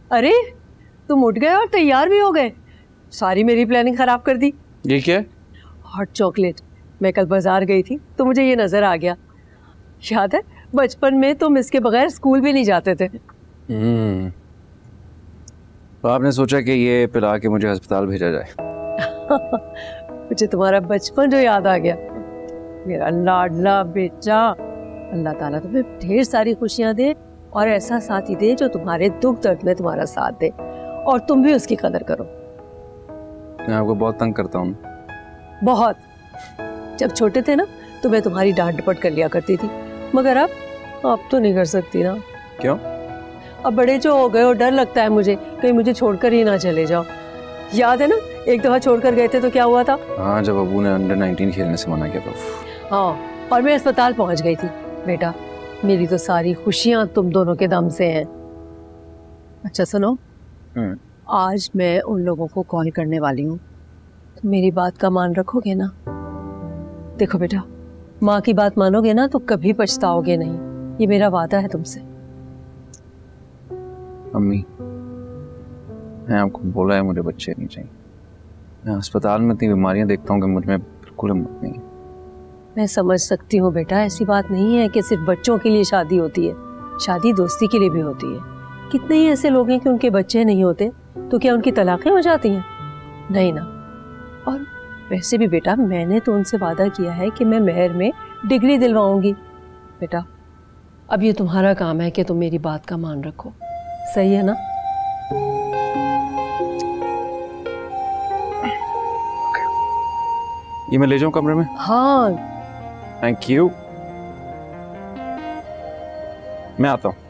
अरे तुम उठ गए और तैयार भी हो गए। सारी मेरी प्लानिंग खराब कर दी। ये क्या? Hot chocolate. मैं कल बाजार गई थी तो मुझे ये नजर आ गया। याद है बचपन में तुम इसके बगैर स्कूल भी नहीं जाते थे। तो आपने सोचा कि ये पिला के मुझे अस्पताल भेजा जाए। मुझे तुम्हारा बचपन जो याद आ गया। मेरा लाडला बेटा, अल्लाह ताला तुम्हें ढेर सारी खुशियां दे और ऐसा साथी दे जो तुम्हारे दुख दर्द में तुम्हारा साथ दे और तुम भी उसकी कदर करो। मैं आपको बहुत तंग करता हूँ। बहुत। जब छोटे थे ना तो मैं तुम्हारी डांट डपट कर लिया करती थी, मगर अब तो नहीं कर सकती ना। क्यों? अब बड़े जो हो गए और डर लगता है मुझे कहीं मुझे छोड़कर ही ना चले जाओ। याद है ना एक दफा छोड़कर गए थे तो क्या हुआ था? हाँ, जब अबू ने अंडर 19 खेलने से मना किया था। हाँ, और मैं अस्पताल पहुंच गई थी। बेटा मेरी तो सारी खुशियां तुम दोनों के दम से हैं। अच्छा सुनो, आज मैं उन लोगों को कॉल करने वाली हूँ, तो मेरी बात का मान रखोगे ना? देखो बेटा, माँ की बात मानोगे ना तो कभी पछताओगे नहीं, ये मेरा वादा है तुमसे। अम्मी, मैं आपको बोला है मुझे बच्चे नहीं चाहिए। मैं अस्पताल में इतनी बीमारियां देखता हूँ कि मुझ में बिल्कुल हिम्मत नहीं है। मैं समझ सकती हूँ बेटा, ऐसी बात नहीं है कि सिर्फ बच्चों के लिए शादी होती है, शादी दोस्ती के लिए भी होती है। कितने ही ऐसे लोग हैं कि उनके बच्चे नहीं होते तो क्या उनकी तलाकें हो जाती हैं? नहीं ना। और वैसे भी बेटा मैंने तो उनसे वादा किया है कि मैं मेहर में डिग्री दिलवाऊंगी। बेटा अब ये तुम्हारा काम है कि तुम मेरी बात का मान रखो, सही है ना? ये मैं ले जाऊं कमरे में? हाँ। Thank you. मैं आता हूँ।